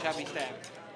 Happy stab.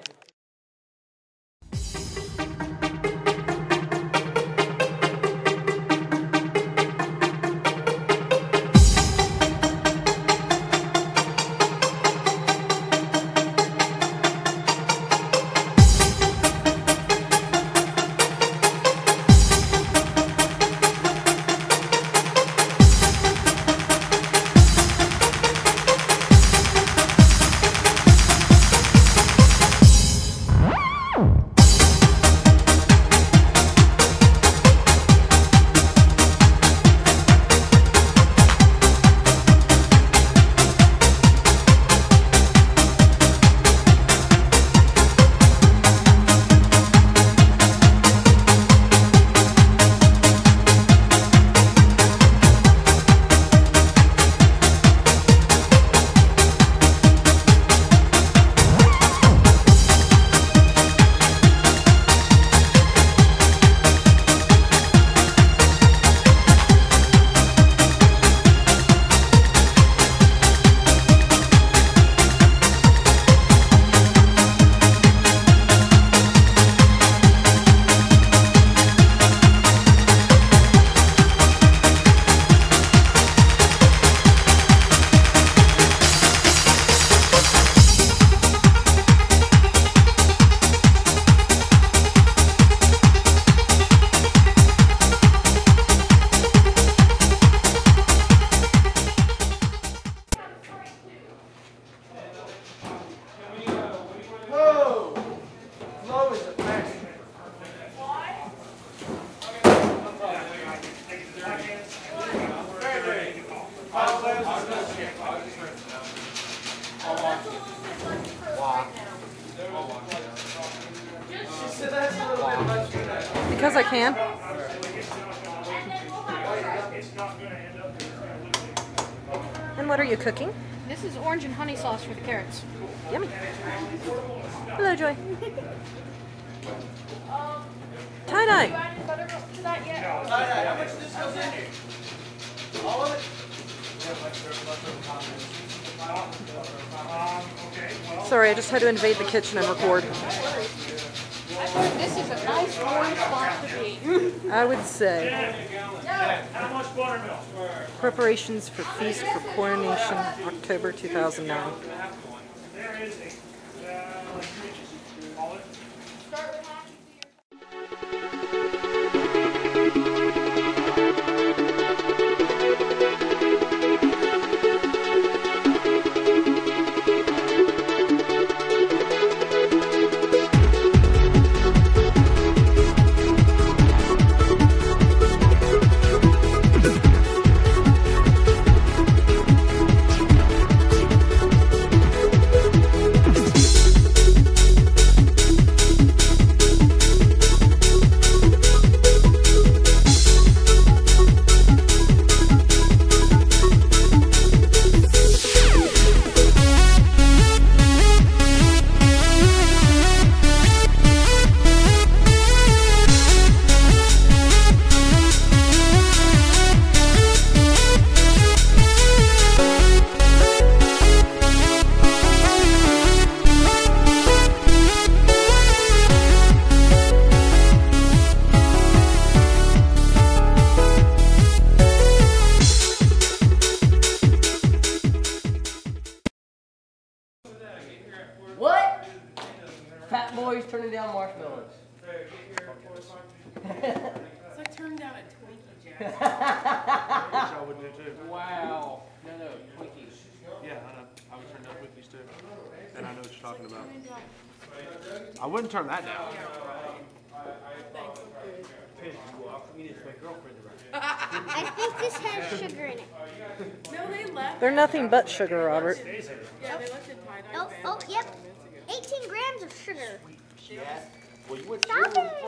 Because I can. And what are you cooking? This is orange and honey sauce for the carrots. Yummy. Hello, Joy. Tie-dye. How much of this goes in here? All of it? Sorry, I just had to invade the kitchen and record. This is a nice warm spot to be. I would say. How much buttermilk? Preparations for Feast for Coronation, October 2009. There is a, What? Fat boys turning down marshmallows. It's like turning down a Twinkie, Jack. I would do too. Wow. No, Twinkies. Yeah, I know. I would turn down cookies too. And I know what you're talking about. I wouldn't turn that down. I think this has sugar in it. No, they left. They're nothing but sugar, Robert. Yeah, they left it tie-dye. Oh, yep. 18 grams of sugar. Yeah. Well, you went Strawberry.